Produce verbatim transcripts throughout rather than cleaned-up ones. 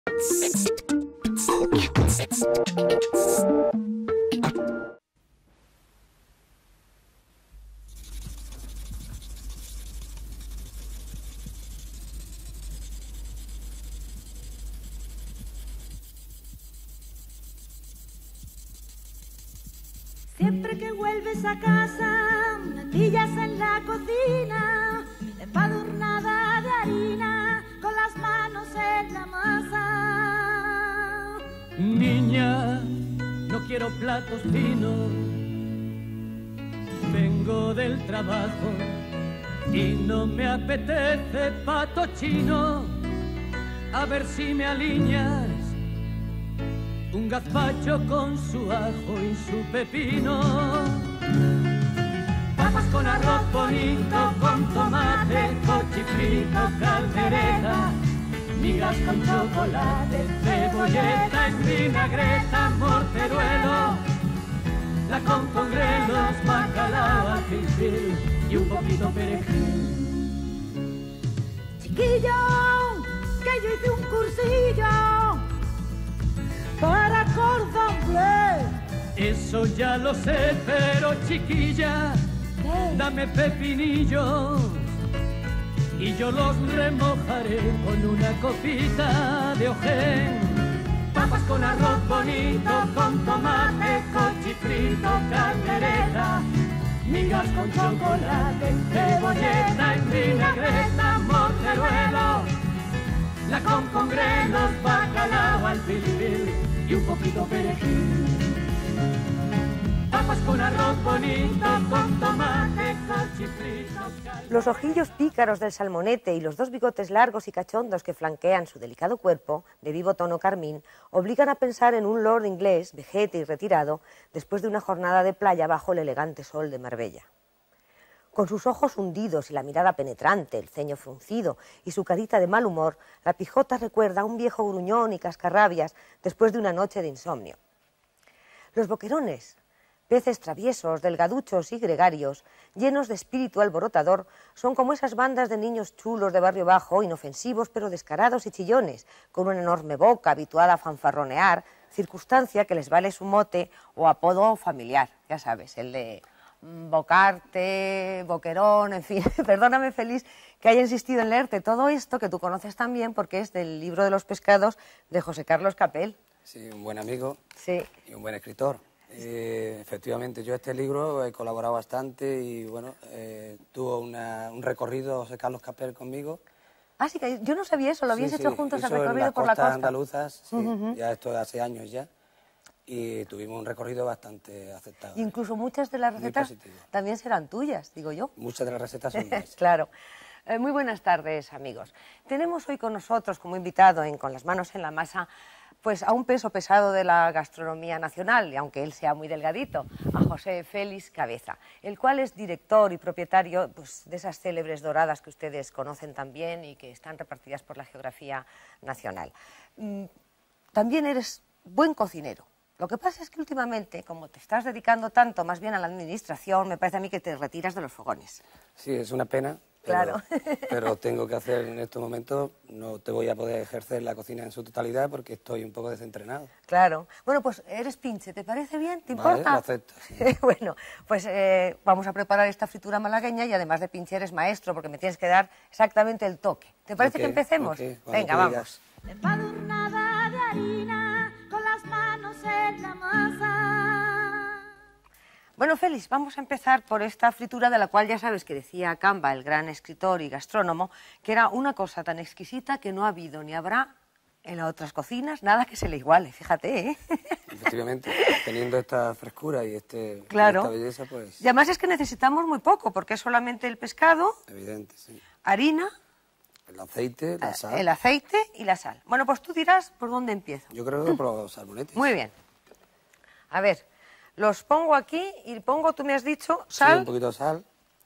Siempre que vuelves a casa, me pillas en la cocina, empadurnada de harina, con las manos en la masa. Niña, no quiero platos finos, vengo del trabajo y no me apetece pato chino. A ver si me alineas un gazpacho con su ajo y su pepino. Papas con arroz bonito, con tomate, cochifrito, caldereta, migas con chocolate, cebolleta en vinagreta, morteruelo, la con congrelos, bacalao, fil y un poquito perejil. Chiquillo, que yo hice un cursillo para cordon bleu. Eso ya lo sé, pero chiquilla, ¿qué? Dame pepinillos y yo los remojaré con una copita de ojén. Papas con arroz bonito, con tomate, cochifrito, caldereta, migas con chocolate, cebolleta en vinagreta, morteruelo, la con congrelos, bacalao al fil y un poquito perejil. Papas con arroz bonito, con tomate, cochifrito. Los ojillos pícaros del salmonete y los dos bigotes largos y cachondos que flanquean su delicado cuerpo, de vivo tono carmín, obligan a pensar en un lord inglés, vejete y retirado, después de una jornada de playa bajo el elegante sol de Marbella. Con sus ojos hundidos y la mirada penetrante, el ceño fruncido y su carita de mal humor, la pijota recuerda a un viejo gruñón y cascarrabias después de una noche de insomnio. Los boquerones, peces traviesos, delgaduchos y gregarios, llenos de espíritu alborotador, son como esas bandas de niños chulos de barrio bajo, inofensivos pero descarados y chillones, con una enorme boca habituada a fanfarronear, circunstancia que les vale su mote o apodo familiar, ya sabes, el de Bocarte, Boquerón, en fin. Perdóname, Feliz, que haya insistido en leerte todo esto, que tú conoces también porque es del libro de los pescados de José Carlos Capel. Sí, un buen amigo sí. y un buen escritor. Eh, efectivamente, yo este libro he colaborado bastante y bueno, eh, tuvo una, un recorrido José Carlos Capel conmigo. Ah, sí, que yo no sabía eso, lo habías sí, hecho sí, juntos el hizo recorrido en por la costa. andaluzas, sí, Uh-huh. ya esto hace años ya, y tuvimos un recorrido bastante aceptable. Incluso muchas de las recetas también serán tuyas, digo yo. Muchas de las recetas son mías. Claro. Eh, muy buenas tardes, amigos. Tenemos hoy con nosotros como invitado en Con las manos en la masa pues a un peso pesado de la gastronomía nacional, y aunque él sea muy delgadito, a José Félix Cabeza, el cual es director y propietario pues, de esas célebres doradas que ustedes conocen también y que están repartidas por la geografía nacional. Mm, también eres buen cocinero. Lo que pasa es que últimamente, como te estás dedicando tanto más bien a la administración, me parece a mí que te retiras de los fogones. Sí, es una pena. Pero, Claro. pero tengo que hacer en estos momentos, no te voy a poder ejercer la cocina en su totalidad porque estoy un poco desentrenado. Claro. Bueno, pues eres pinche, ¿te parece bien? ¿Te Vale, importa? lo acepto. Sí. Bueno, pues eh, vamos a preparar esta fritura malagueña y además de pinche eres maestro porque me tienes que dar exactamente el toque. ¿Te parece Ok, que empecemos? ok, cuando Venga, tú vamos. digas. Empadurnada de harina, con las manos en la masa. Bueno, Félix, vamos a empezar por esta fritura de la cual ya sabes que decía Camba, el gran escritor y gastrónomo, que era una cosa tan exquisita que no ha habido ni habrá en las otras cocinas nada que se le iguale, fíjate, ¿eh? Efectivamente, teniendo esta frescura y, este, Claro. y esta belleza, pues... Y además es que necesitamos muy poco, porque es solamente el pescado, Evidente, sí. harina, El aceite, la sal. el aceite y la sal. Bueno, pues tú dirás por dónde empiezo. Yo creo que por los salmonetes. Muy bien. A ver, los pongo aquí y pongo, tú me has dicho, Sí, sal. un poquito de sal.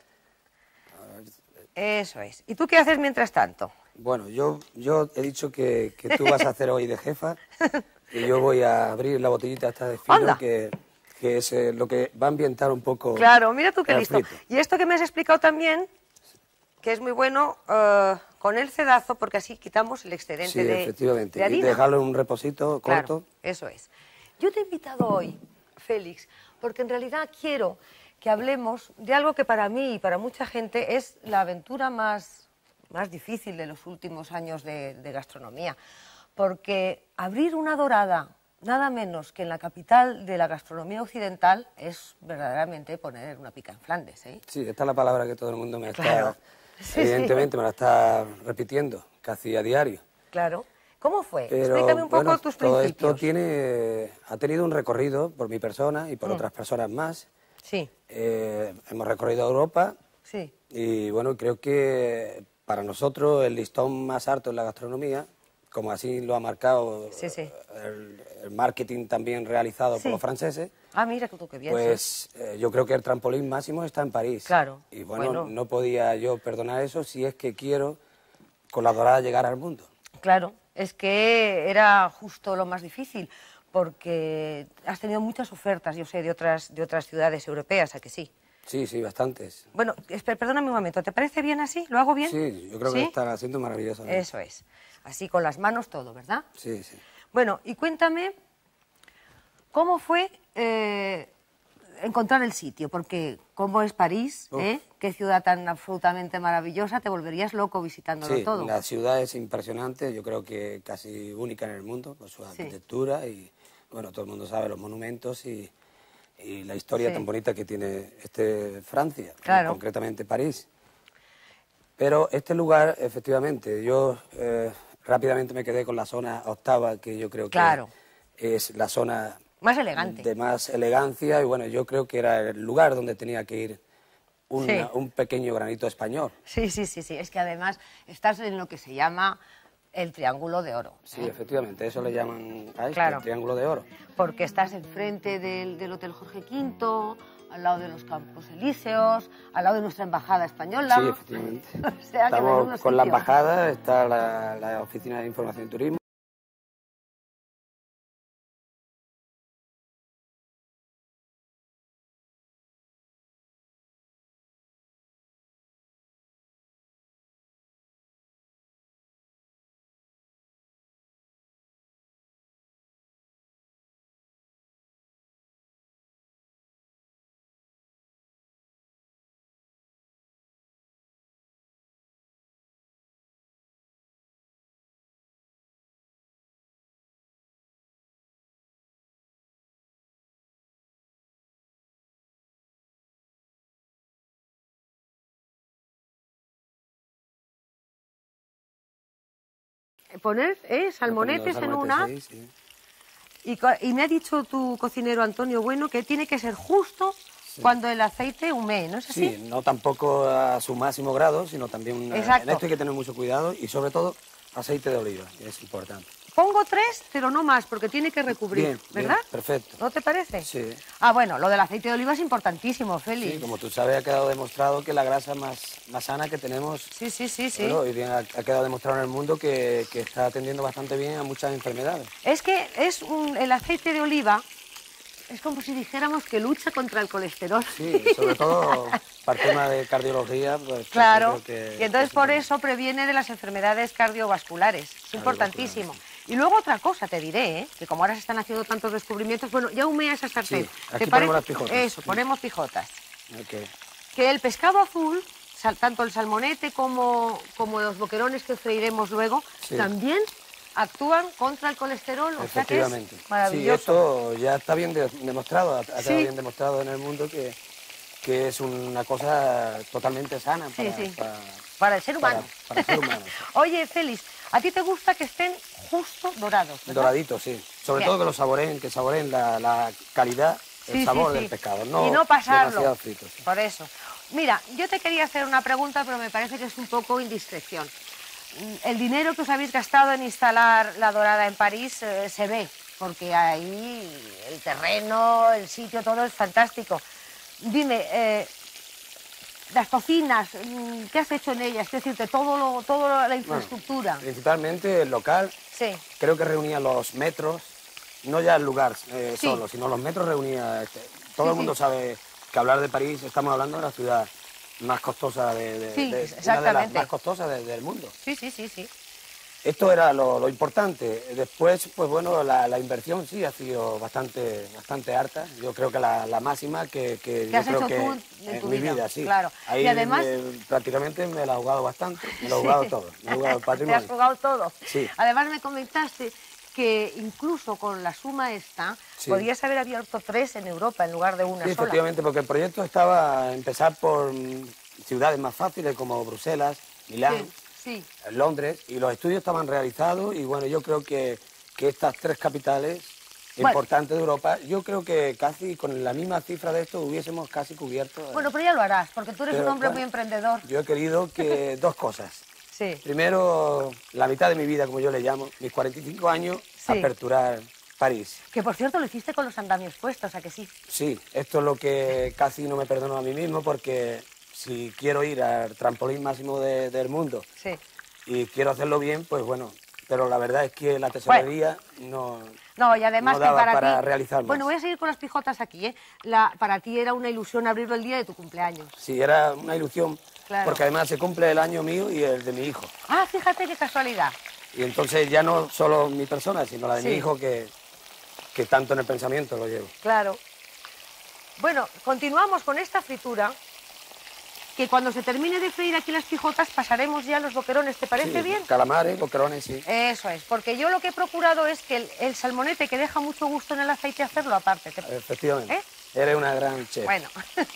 Eso es. ¿Y tú qué haces mientras tanto? Bueno, yo, yo he dicho que, que tú vas a hacer hoy de jefa y yo voy a abrir la botellita esta de fino ¡Anda! que, que es eh, lo que va a ambientar un poco... Claro, mira tú qué el listo. frito. Y esto que me has explicado también, que es muy bueno uh, con el cedazo, porque así quitamos el excedente sí, de, efectivamente. de harina. Y dejarlo en un reposito Claro, corto. eso es. Yo te he invitado hoy, Félix, porque en realidad quiero que hablemos de algo que para mí y para mucha gente es la aventura más, más difícil de los últimos años de, de gastronomía. Porque abrir una dorada, nada menos que en la capital de la gastronomía occidental, es verdaderamente poner una pica en Flandes, ¿eh? Sí, esta es la palabra que todo el mundo me está, Claro. Sí, evidentemente, sí. me la está repitiendo casi a diario. Claro. ¿Cómo fue? Pero, Explícame un poco bueno, tus todo principios. esto tiene, ha tenido un recorrido por mi persona y por Mm. otras personas más. Sí, Eh, hemos recorrido Europa sí. y, bueno, creo que para nosotros el listón más alto en la gastronomía, como así lo ha marcado Sí, sí. El, el marketing también realizado Sí. por los franceses, Ah, mira que tú qué bien. pues sí. eh, yo creo que el trampolín máximo está en París. Claro, Y bueno, bueno. no podía yo perdonar eso si es que quiero con la dorada llegar al mundo. Claro, es que era justo lo más difícil, porque has tenido muchas ofertas, yo sé, de otras, de otras ciudades europeas, ¿a que sí? Sí, sí, bastantes. Bueno, espera, perdóname un momento, ¿te parece bien así? ¿Lo hago bien? Sí, yo creo ¿Sí? que está haciendo maravilloso. Eso es, así con las manos todo, ¿verdad? Sí, sí. Bueno, y cuéntame, ¿cómo fue eh, encontrar el sitio? Porque, ¿cómo es París? Uf. ¿Eh? Qué ciudad tan absolutamente maravillosa, te volverías loco visitándolo Sí, todo. la ciudad es impresionante, yo creo que casi única en el mundo por su arquitectura y, bueno, todo el mundo sabe los monumentos y, y la historia Sí. tan bonita que tiene este Francia, Claro. concretamente París. Pero este lugar, efectivamente, yo eh, rápidamente me quedé con la zona octava, que yo creo que Claro. es la zona Más elegante. de más elegancia y, bueno, yo creo que era el lugar donde tenía que ir una- Sí. un pequeño granito español. Sí, sí, sí, sí, es que además estás en lo que se llama el Triángulo de Oro. Sí, efectivamente, eso le llaman a esto, Claro. el Triángulo de Oro. Porque estás enfrente del, del Hotel Jorge quinto, al lado de los Campos Elíseos, al lado de nuestra embajada española. Sí, efectivamente. O sea, que Estamos menudo con la sitio. embajada, está la, la Oficina de Información y Turismo. Poner eh, salmonetes en una... Sí, sí. Y, co- y me ha dicho tu cocinero Antonio Bueno que tiene que ser justo cuando el aceite humee, ¿no es así? Sí, no tampoco a su máximo grado, sino también eh, Exacto. en esto hay que tener mucho cuidado y sobre todo aceite de oliva, que es importante. Pongo tres, pero no más, porque tiene que recubrir, Bien, bien, ¿verdad? perfecto. ¿No te parece? Sí. Ah, bueno, lo del aceite de oliva es importantísimo, Félix. Sí, como tú sabes, ha quedado demostrado que la grasa más, más sana que tenemos, Sí, sí, sí, sí. bueno, hoy bien ha, ha quedado demostrado en el mundo que, que está atendiendo bastante bien a muchas enfermedades. Es que es un- el aceite de oliva es como si dijéramos que lucha contra el colesterol. Sí, sobre todo para el tema de cardiología. Pues, Claro, yo creo que- y entonces que por sí. eso previene de las enfermedades cardiovasculares. Es importantísimo. Y luego otra cosa te diré, ¿eh? Que como ahora se están haciendo tantos descubrimientos, bueno, ya humea esa sartén. Sí, ¿Te aquí parece? ponemos las pijotas. Eso, Sí. ponemos pijotas. Ok. Que el pescado azul, sal- tanto el salmonete como, como los boquerones que freiremos luego, Sí. también actúan contra el colesterol, o sea que Efectivamente. es maravilloso. Sí, esto ya está bien de- demostrado, ha, ha quedado Sí. bien demostrado en el mundo que, que es una cosa totalmente sana Sí, para, sí. para, Para el ser para- humano. para el ser humano. Oye, Félix, ¿a ti te gusta que estén justo dorados, verdad? Doraditos, sí. Sobre Bien. todo que lo saboreen, que saboreen la, la calidad, el Sí, sí, sabor sí. del pescado. No y no pasarlo. demasiado frito, sí. Por eso. Mira, yo te quería hacer una pregunta, pero me parece que es un poco indiscreción. Mm, El dinero que os habéis gastado en instalar la dorada en París eh, se ve, porque ahí el terreno, el sitio, todo es fantástico. Dime, eh, las cocinas, mm, ¿qué has hecho en ellas? Es decirte, todo lo, toda la Bueno, infraestructura. principalmente el local, Sí, creo que reunía los metros, no ya el lugar eh, Sí. solo, sino los metros reunía. Este, todo Sí, el mundo sí. sabe que hablar de París, estamos hablando de la ciudad más costosa de, de, sí, de exactamente. una de las más costosas de, del mundo. Sí, sí, sí, sí. Esto era lo, lo importante. Después, pues bueno, la, la inversión sí ha sido bastante, bastante alta. Yo creo que la, la máxima que, que ¿Qué yo has creo hecho que tú en en tu mi vida? vida, sí. Claro. Ahí Y además... me- prácticamente me la he jugado bastante, me lo he jugado todo, me he jugado el Te patrimonio. has jugado todo. Sí. Además me comentaste que incluso con la suma esta, Sí. podrías haber abierto tres en Europa en lugar de una Sí, sola. efectivamente, porque el proyecto estaba a empezar por mm, ciudades más fáciles como Bruselas, Milán, Sí, sí. Londres, y los estudios estaban realizados y bueno, yo creo que, que estas tres capitales Bueno. importantes de Europa, yo creo que casi con la misma cifra de esto hubiésemos casi cubierto. eh, Bueno, pero ya lo harás, porque tú eres pero, un hombre bueno, muy emprendedor. Yo he querido que dos cosas. Sí. Primero, la mitad de mi vida, como yo le llamo, mis cuarenta y cinco años, Sí. aperturar París. Que por cierto lo hiciste con los andamios puestos, ¿a que sí? Sí, esto es lo que casi no me perdono a mí mismo porque si quiero ir al trampolín máximo de- del mundo Sí. y quiero hacerlo bien, pues bueno, pero la verdad es que la tesorería no... No, y además no que daba para, para ti... realizar más. Bueno, voy a seguir con las pijotas aquí, ¿eh? La... Para ti era una ilusión abrirlo el día de tu cumpleaños. Sí, era una ilusión, Claro. porque además se cumple el año mío y el de mi hijo. Ah, fíjate qué casualidad. Y entonces ya no solo mi persona, sino la de Sí. mi hijo que, que tanto en el pensamiento lo llevo. Claro. Bueno, continuamos con esta fritura, que cuando se termine de freír aquí las pijotas pasaremos ya a los boquerones. ¿Te parece Sí, bien? calamares, boquerones, sí. Eso es, porque yo lo que he procurado es que el, el salmonete, que deja mucho gusto en el aceite, hacerlo aparte. ¿Te- Efectivamente. ¿Eh? Eres una gran chef. Bueno.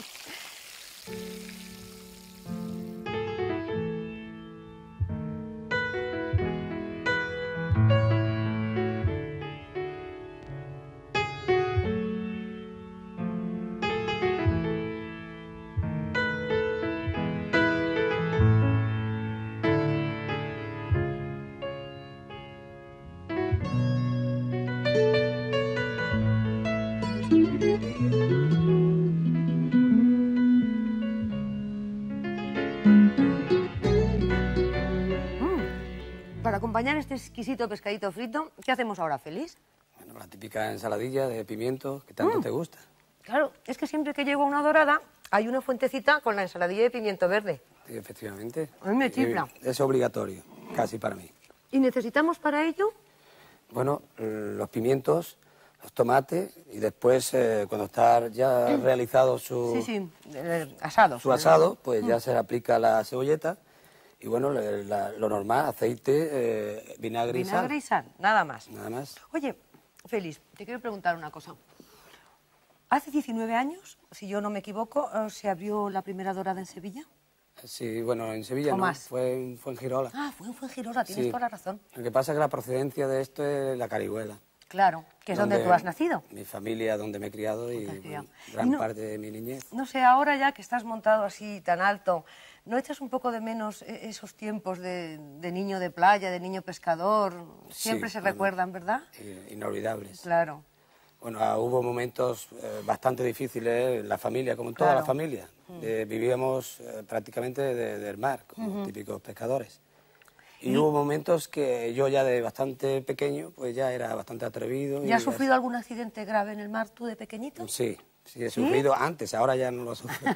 Para acompañar este exquisito pescadito frito, ¿qué hacemos ahora, Félix? Bueno, la típica ensaladilla de pimientos que tanto Mm. te gusta. Claro, es que siempre que llego a una dorada hay una fuentecita con la ensaladilla de pimiento verde. Sí, efectivamente. A mí me chifla. Y es obligatorio, casi para mí. ¿Y necesitamos para ello? Bueno, eh, los pimientos, los tomates y después, eh, cuando está ya realizado su, Sí, sí, eh, asado. su asado, pues ya se le aplica la cebolleta y bueno, le- la- lo normal, aceite, eh, vinagre, Vinagre y y sal. sal, nada más. Nada más. Oye, Félix, te quiero preguntar una cosa. Hace diecinueve años, si yo no me equivoco, eh, se abrió la primera dorada en Sevilla. Sí, bueno, en Sevilla ¿O no, más? fue, en- fue en Girola. Ah, fue en Fuengirola, tienes Sí. toda la razón. Lo que pasa es que la procedencia de esto es la Carihuela. Claro, que es donde, tú has nacido. Mi familia, donde me he criado y Te has criado. bueno, gran Y no- parte de mi niñez. No sé, ahora ya que estás montado así tan alto, ¿no echas un poco de menos e- esos tiempos de, de niño de playa, de niño pescador? Siempre Sí, se bueno. recuerdan, ¿verdad? Eh, inolvidables. Claro. Bueno, ah, hubo momentos eh, bastante difíciles en la familia, como en toda Claro. la familia. Eh, vivíamos eh, prácticamente de- del mar, como típicos pescadores. Y, hubo momentos que yo ya de bastante pequeño, pues ya era bastante atrevido. ¿Ya has sufrido algún accidente grave en el mar tú de pequeñito? Sí, sí, he sufrido antes, ahora ya no lo sufro.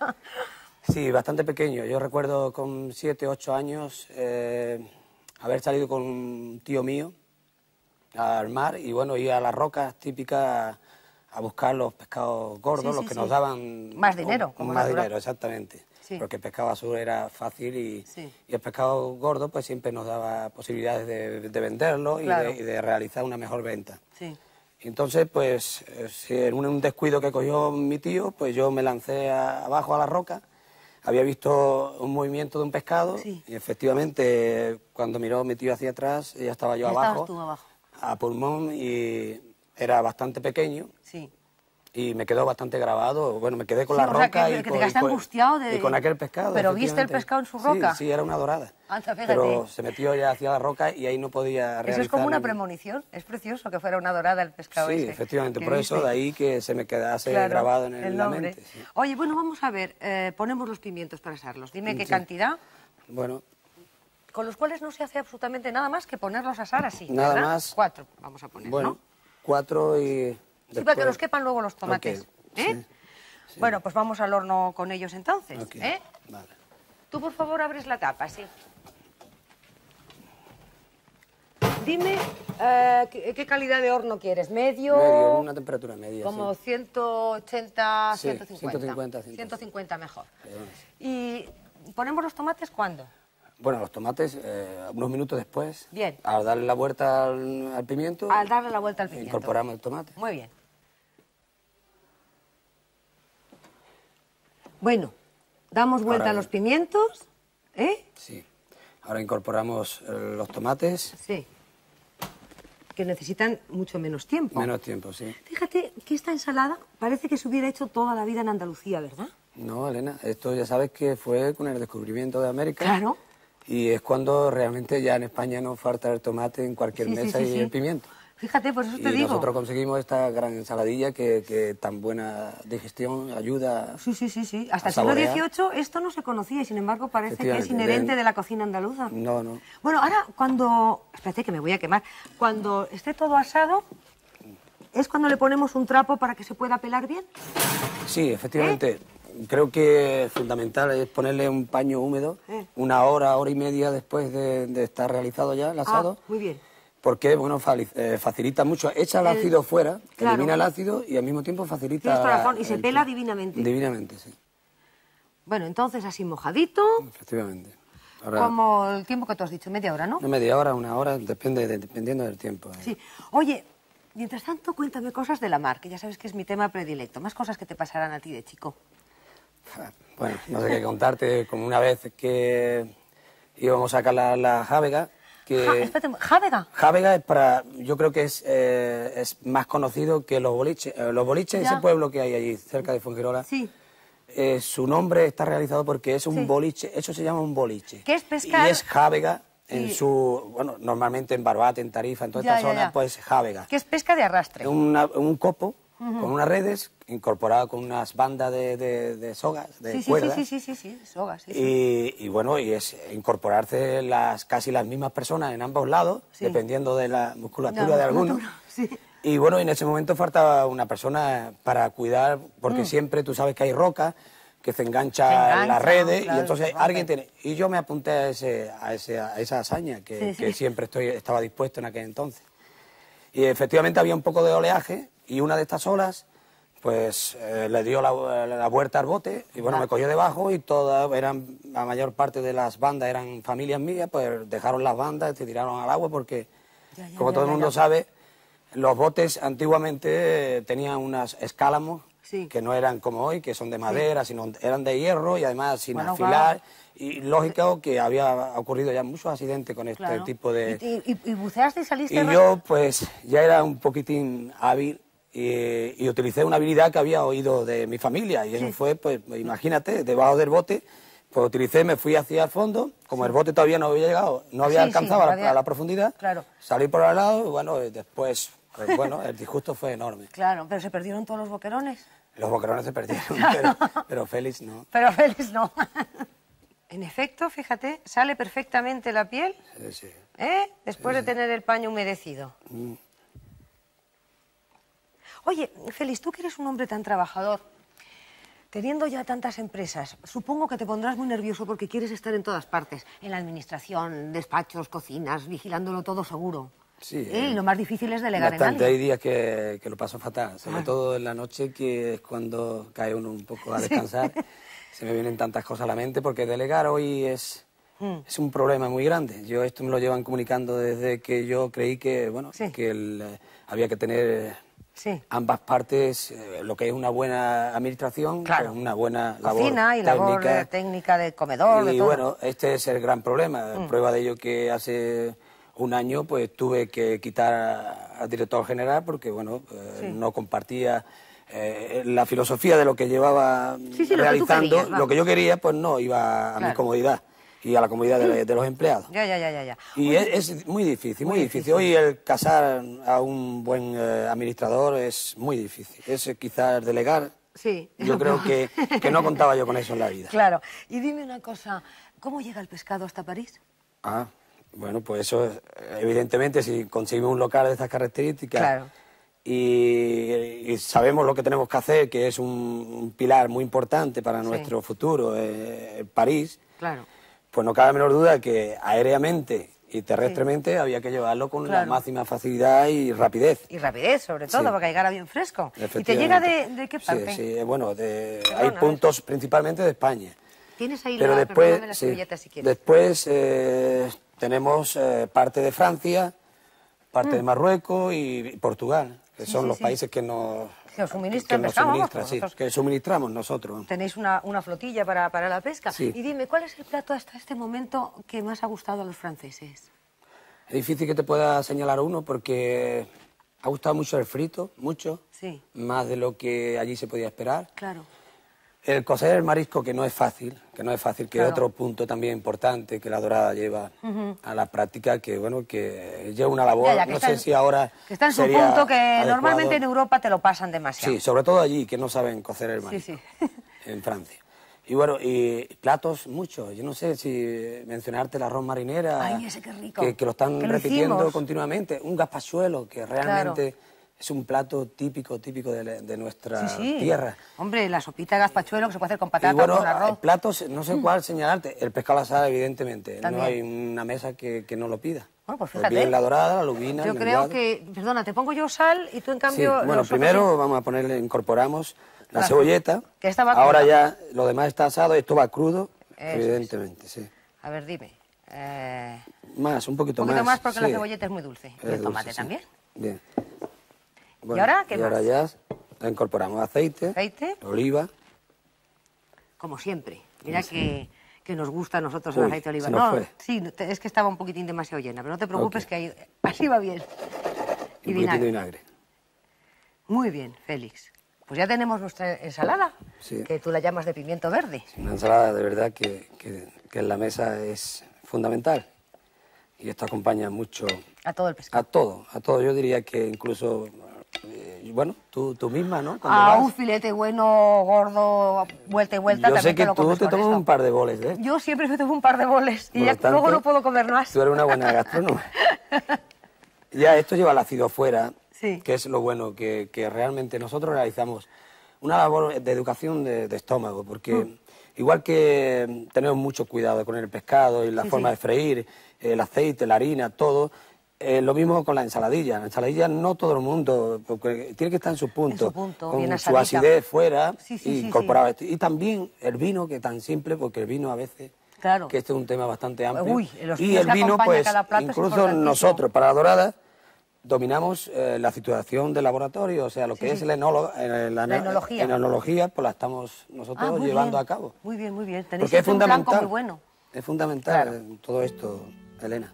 Sí, bastante pequeño. Yo recuerdo con siete, ocho años eh, haber salido con un tío mío al mar y bueno, ir a las rocas típicas a buscar los pescados gordos, Sí, sí, los que sí. nos daban... Más dinero, o- como Más natural. dinero, exactamente. Sí. Porque el pescado azul era fácil y, Sí. y el pescado gordo pues siempre nos daba posibilidades de, de venderlo y, Claro. de, y de realizar una mejor venta. Sí. Y entonces, pues, eh, si en un, un descuido que cogió mi tío, pues yo me lancé a- abajo a la roca. Había visto un movimiento de un pescado Sí. y efectivamente, cuando miró mi tío hacia atrás, ya estaba yo Ya estabas abajo, tú abajo. a pulmón, y era bastante pequeño Sí. y me quedó bastante grabado. Bueno, me quedé con Sí, la o sea, roca que- y, que te con, quedaste y con- angustiado de- y con aquel pescado. ¿Pero viste el efectivamente. pescado en su Sí, roca? Sí, era una dorada. Anda, fíjate. Pero se metió ya hacia la roca y ahí no podía realizar... Eso es como una ningún- premonición. Es precioso que fuera una dorada el pescado Sí, ese. efectivamente, que por eso viste. de ahí que se me quedase Claro, grabado en, el- el la nombre. mente. sí. Oye, bueno, vamos a ver. eh, ponemos los pimientos para asarlos. Dime qué Sí. cantidad. Bueno, Con los cuales no se hace absolutamente nada más que ponerlos a asar así. Nada ¿verdad? más. Cuatro, vamos a poner, bueno, ¿no? cuatro y... Sí, para que nos quepan luego los tomates. Ok, ¿eh? sí. Sí. Bueno, pues vamos al horno con ellos entonces, Okay. ¿eh? Vale. Tú, por favor, abres la tapa, sí. Dime, eh, ¿qué, qué calidad de horno quieres? ¿Medio? Medio, una temperatura media. Como sí. ciento ochenta, Sí, ciento cincuenta. ciento cincuenta, ciento cincuenta mejor. Perdón. ¿Y ponemos los tomates cuándo? Bueno, los tomates, eh, unos minutos después. Bien. Al darle la vuelta al, al pimiento. Al darle la vuelta al pimiento. Incorporamos el tomate. Muy bien. Bueno, damos vuelta Ahora- a los pimientos, ¿eh? Sí. Ahora incorporamos eh, los tomates. Sí. Que necesitan mucho menos tiempo. Menos tiempo, sí. Fíjate que esta ensalada parece que se hubiera hecho toda la vida en Andalucía, ¿verdad? No, Elena, esto ya sabes que fue con el descubrimiento de América. Claro. Y es cuando realmente ya en España no falta el tomate en cualquier Sí, sí, mesa sí, y sí. el pimiento. Fíjate, por eso Y te digo. nosotros conseguimos esta gran ensaladilla que, que tan buena digestión ayuda. Sí, sí, sí, sí. Hasta a el siglo saborear. dieciocho esto no se conocía y sin embargo parece que es Efectivamente, inherente de- de la cocina andaluza. No, no. Bueno, ahora cuando... Espérate que me voy a quemar. Cuando esté todo asado, ¿es cuando le ponemos un trapo para que se pueda pelar bien? Sí, efectivamente. Creo que fundamental es ponerle un paño húmedo Eh. una hora, hora y media después de, de estar realizado ya el asado. Ah, muy bien. Porque, bueno, fali- eh, facilita mucho. Echa el, El- ácido fuera, claro. elimina el ácido y al mismo tiempo facilita... Tienes toda la razón, y se el- pela divinamente. Divinamente, sí. Bueno, entonces así mojadito, Efectivamente. Ahora, como el tiempo que tú has dicho, media hora, ¿no? una media hora, una hora, depende de- dependiendo del tiempo. eh. Sí. Oye, mientras tanto, cuéntame cosas de la mar, que ya sabes que es mi tema predilecto. Más cosas que te pasarán a ti de chico. Bueno, no sé qué contarte, como una vez que íbamos a sacar la, la jávega, que... Ja, espérate, ¿jávega? Jávega es para, yo creo que es, eh, es más conocido que los boliches. Eh, los boliches, Ya. ese pueblo que hay allí, cerca de Fuengirola, Sí. eh, su nombre está realizado porque es un Sí. boliche, eso se llama un boliche. ¿Qué es pescar? Y es jávega en Y- su, bueno, normalmente en Barbate, en Tarifa, en toda Ya, esta ya, zona, ya. pues jávega. Que es pesca de arrastre. Una- un copo con unas redes incorporado con unas bandas de, de- de sogas, de Sí, sí, cuerdas. sí, sí, sí, sí, sí, soga, sí, sí. Y, y bueno, y es incorporarse las casi las mismas personas en ambos lados, Sí. dependiendo de la musculatura La de alguno. musculatura, sí. Y bueno, en ese momento faltaba una persona para cuidar, porque siempre tú sabes que hay rocas que se engancha, Se en engancha, las redes claro, y entonces se rompe. alguien tiene... Y yo me apunté a, ese, a, ese, a esa hazaña que, Sí, sí. que siempre estoy, estaba dispuesto en aquel entonces. Y efectivamente había un poco de oleaje y una de estas olas pues eh, le dio la, la vuelta al bote y bueno, Ah. me cogió debajo y todas eran, la mayor parte de las bandas eran familias mías, pues dejaron las bandas, se tiraron al agua porque, Ya, ya, como ya, todo el ya, mundo ya. sabe, los botes antiguamente eh, tenían unas escálamos Sí. que no eran como hoy, que son de madera, sino eran de hierro y además sin Bueno, afilar. Y lógico que había ocurrido ya muchos accidentes con este Claro. tipo de... ¿Y, y, y buceaste y saliste? Y ra- yo, pues, ya era un poquitín hábil y, y utilicé una habilidad que había oído de mi familia. Y eso Sí. fue, pues, imagínate, debajo del bote, pues utilicé, me fui hacia el fondo. Como el bote todavía no había llegado, no había Sí, sí, alcanzado a, la, todavía- a la profundidad, Claro. salí por al lado y bueno, y después, pues bueno, el disgusto fue enorme. Claro, pero se perdieron todos los boquerones. Los boquerones se perdieron, pero, pero Félix no. Pero Félix no. En efecto, fíjate, sale perfectamente la piel, Sí, sí. ¿eh? Después de tener el paño humedecido. Mm. Oye, Félix, tú que eres un hombre tan trabajador, teniendo ya tantas empresas, supongo que te pondrás muy nervioso porque quieres estar en todas partes, en la administración, despachos, cocinas, vigilándolo todo seguro. Sí, ¿Eh? eh, Y lo más difícil es delegar en Bastante, hay alguien. días que, que lo paso fatal, sobre Ah. todo en la noche, que es cuando cae uno un poco a descansar. Se me vienen tantas cosas a la mente, porque delegar hoy es, Mm. es un problema muy grande. Yo esto me lo llevan comunicando desde que yo creí que, bueno, Sí. que el, eh, había que tener Sí. ambas partes, eh, lo que es una buena administración, Claro. pues una buena labor Cocina y labor técnica. eh, técnica de comedor, de Y todo. Mm. bueno, este es el gran problema. Prueba de ello que hace un año pues tuve que quitar a- al director general porque bueno, eh, Sí. no compartía eh, la filosofía de lo que llevaba Sí, sí, lo que tú realizando. querías, vamos. Lo que yo quería pues no iba a Claro. mi comodidad y a la comodidad de, de los empleados. Ya, ya, ya, ya. ya. Y Oye, es, es muy difícil, muy, Muy difícil. difícil. Hoy el casar a un buen eh, administrador es muy difícil. Es eh, quizás delegar. Sí. Yo creo que, que no contaba yo con eso en la vida. Claro. Y dime una cosa, ¿cómo llega el pescado hasta París? Ah, bueno, pues eso, es, evidentemente, si conseguimos un local de estas características, Claro. y, y sabemos lo que tenemos que hacer, que es un, un pilar muy importante para nuestro sí. futuro, eh, París, claro. pues no cabe la menor duda que aéreamente y terrestremente sí. había que llevarlo con claro. la máxima facilidad y rapidez. Y rapidez, sobre todo, sí. para que llegara bien fresco. ¿Y te llega de, de qué parte? Sí, sí, bueno, de, hay puntos principalmente de España. Tienes ahí Pero la, después, las sí, servilletas si quieres. Después eh, tenemos eh, parte de Francia, parte mm. de Marruecos y, y Portugal, que sí, son sí, los sí. países que nos... Que os suministran que nos pescado, suministra, vamos, sí, vosotros que suministramos nosotros. Tenéis una, una flotilla para, para la pesca. Sí. Y dime, ¿cuál es el plato hasta este momento que más ha gustado a los franceses? Es difícil que te pueda señalar uno porque ha gustado mucho el frito, mucho, sí. más de lo que allí se podía esperar. Claro. El cocer el marisco, que no es fácil, que no es fácil, que claro. es otro punto también importante que la Dorada lleva uh-huh. a la práctica, que bueno, que lleva una labor, ya, ya, no sé en, si ahora que está en su sería punto que adecuado. Normalmente en Europa te lo pasan demasiado. Sí, sobre todo allí, que no saben cocer el marisco, sí, sí. en Francia. Y bueno, y platos muchos, yo no sé si mencionarte el arroz marinera, Ay, ese qué rico. Que, que lo están que lo repitiendo hicimos. continuamente, un gazpachuelo, que realmente... Claro. Es un plato típico, típico de, de nuestra sí, sí. tierra. Hombre, la sopita de gazpachuelo que se puede hacer con patata y bueno, o con arroz. Platos, no sé cuál señalarte. El pescado a la sal, evidentemente. También. No hay una mesa que, que no lo pida. Bueno, pues fíjate. Bien la dorada, la lubina, yo el creo lenguado. que... Perdona, te pongo yo sal y tú en cambio... Sí. Bueno, primero otros... vamos a ponerle, incorporamos la, la cebolleta. Que esta va Ahora cruda. Ya lo demás está asado, esto va crudo, Eso evidentemente, es. sí. A ver, dime. Eh... Más, un poquito más. Un poquito más, más porque sí. la cebolleta es muy dulce. Es y el tomate dulce, también. Sí. Bien. Bueno, ¿Y ahora qué y más? ahora ya incorporamos aceite, aceite, oliva. Como siempre. Mira sí. que, que nos gusta a nosotros Uy, el aceite de oliva. Se no, fue. sí, es que estaba un poquitín demasiado llena, pero no te preocupes okay. que ahí, así va bien. Y, y vinagre. vinagre. Muy bien, Félix. Pues ya tenemos nuestra ensalada, sí. que tú la llamas de pimiento verde. Sí, una ensalada de verdad que, que, que en la mesa es fundamental. Y esto acompaña mucho... A todo el pescado. A todo, a todo. Yo diría que incluso... Eh, bueno, tú, tú misma, ¿no? Cuando a vas... un filete bueno, gordo, vuelta y vuelta, yo también sé que te lo tú te tomas esto. un par de boles, ¿eh? Yo siempre me tomo un par de boles y ya tanto, luego no puedo comer más. Tú eres una buena gastrónoma. Ya esto lleva el ácido fuera, sí. que es lo bueno, que, que realmente nosotros realizamos una labor de educación de, de estómago, porque mm. igual que tenemos mucho cuidado con el pescado y la sí, forma sí. de freír, el aceite, la harina, todo... Eh, lo mismo con la ensaladilla. La ensaladilla no todo el mundo, porque tiene que estar en su punto, en su punto con bien su acidez fuera sí, sí, y sí, incorporado. Sí. Y también el vino, que es tan simple, porque el vino a veces, claro. que este es un tema bastante amplio. Uy, y el vino, pues, incluso nosotros, para la dorada, dominamos eh, la situación de laboratorio, o sea, lo que sí, es sí. La, enolo, eh, la, la enología. La enología, pues la estamos nosotros ah, llevando bien. a cabo. Muy bien, muy bien. Tenéis porque es fundamental, un blanco muy bueno. Es fundamental claro. todo esto, Elena.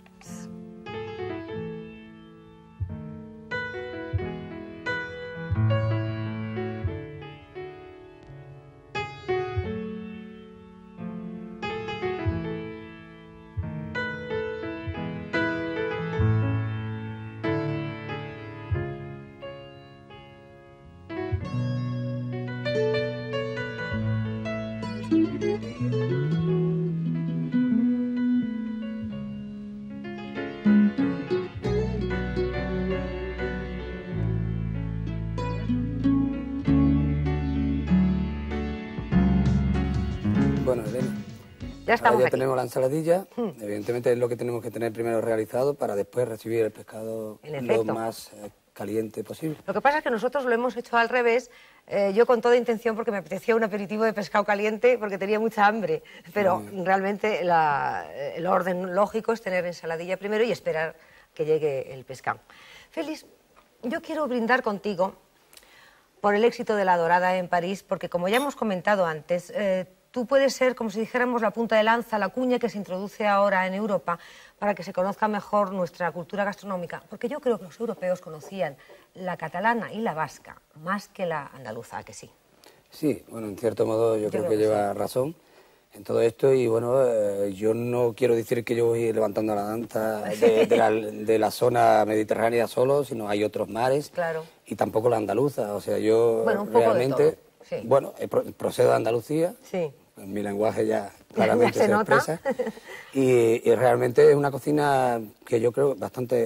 Bueno, Elena, ya, estamos ahora ya aquí. tenemos la ensaladilla, hmm. evidentemente es lo que tenemos que tener primero realizado para después recibir el pescado lo más eh, caliente posible. Lo que pasa es que nosotros lo hemos hecho al revés, eh, yo con toda intención porque me apetecía un aperitivo de pescado caliente porque tenía mucha hambre, pero hmm. realmente la, el orden lógico es tener ensaladilla primero y esperar que llegue el pescado. Félix, yo quiero brindar contigo por el éxito de la Dorada en París, porque como ya hemos comentado antes, eh, tú puedes ser, como si dijéramos, la punta de lanza, la cuña que se introduce ahora en Europa para que se conozca mejor nuestra cultura gastronómica, porque yo creo que los europeos conocían la catalana y la vasca más que la andaluza, que sí. Sí, bueno, en cierto modo yo, yo creo, creo que, que lleva sí. razón en todo esto y bueno, eh, yo no quiero decir que yo voy levantando la danza de, de, la, de la zona mediterránea solo, sino hay otros mares claro. y tampoco la andaluza, o sea, yo bueno, un poco realmente, de todo. Sí. bueno, procedo de Andalucía. Sí. En mi lenguaje ya claramente ya se, se nota. expresa y, y realmente es una cocina que yo creo bastante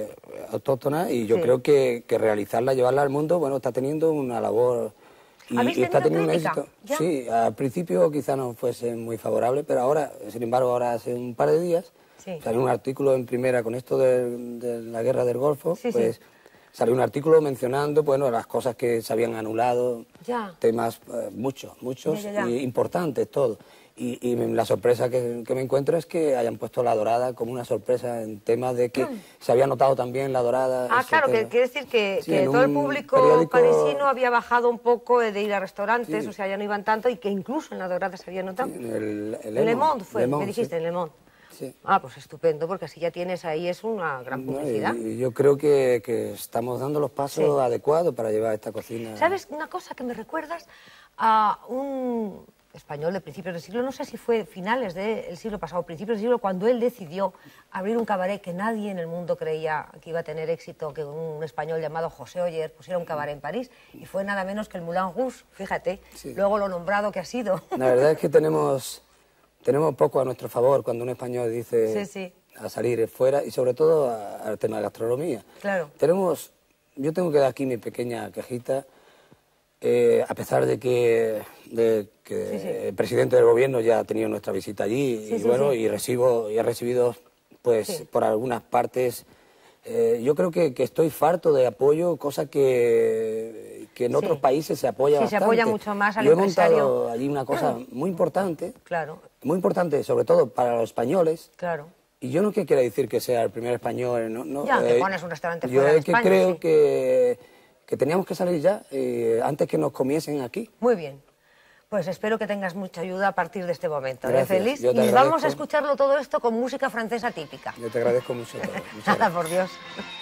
autóctonas y yo Sí. creo que, que realizarla, llevarla al mundo, bueno, está teniendo una labor y, ¿Habéis y está tenido teniendo un crítica? éxito. ¿Ya? Sí, al principio quizá no fuese muy favorable, pero ahora, sin embargo, ahora hace un par de días Sí. salió un artículo en Primera con esto de, de la guerra del Golfo, Sí, pues sí. salió un artículo mencionando, bueno, las cosas que se habían anulado, Ya. temas eh, muchos, muchos, Ya, ya, ya. y importantes todos. Y, y la sorpresa que, que me encuentro es que hayan puesto La Dorada como una sorpresa en temas de que se había notado también La Dorada. Ah, ese claro, que tema. quiere decir que, Sí, que en todo el un público periódico- parisino había bajado un poco de ir a restaurantes, Sí. o sea, ya no iban tanto, y que incluso en La Dorada se había notado. En el, el En Le Monde fue, Le me Monde, dijiste, sí. en Le Monde. Sí. Ah, pues estupendo, porque así ya tienes ahí, es una gran No, publicidad. y, y yo creo que, que estamos dando los pasos Sí. adecuados para llevar esta cocina. ¿Sabes una cosa que me recuerdas? A un español de principios del siglo, no sé si fue finales del siglo pasado, principios del siglo, cuando él decidió abrir un cabaret que nadie en el mundo creía que iba a tener éxito, que un español llamado José Oller pusiera un cabaret en París, y fue nada menos que el Moulin Rouge, fíjate, Sí. luego lo nombrado que ha sido. La verdad es que tenemos, tenemos poco a nuestro favor cuando un español dice Sí, sí. a salir fuera y sobre todo a- al tema de gastronomía. Claro. Tenemos, yo tengo que dar aquí mi pequeña quejita, eh, a pesar de que, de que Sí, sí. el presidente del gobierno ya ha tenido nuestra visita allí Sí, y sí, bueno, sí. y recibo y he recibido pues Sí. por algunas partes. Eh, yo creo que, que estoy farto de apoyo, cosa que, que en Sí. otros países se apoya Sí, se bastante. apoya mucho más al Yo he empresario. montado allí una cosa muy importante, Claro, muy importante sobre todo para los españoles. claro. Y yo no que quiera decir que sea el primer español, no, no, Ya, que pones un restaurante yo fuera de es que España, creo sí. que, que teníamos que salir ya, eh, antes que nos comiesen aquí. Muy bien. Pues espero que tengas mucha ayuda a partir de este momento. ¿eh, Gracias, Félix? yo te Y vamos agradezco. a escucharlo todo esto con música francesa típica. Yo te agradezco mucho todo. Muchas Nada, gracias. por Dios.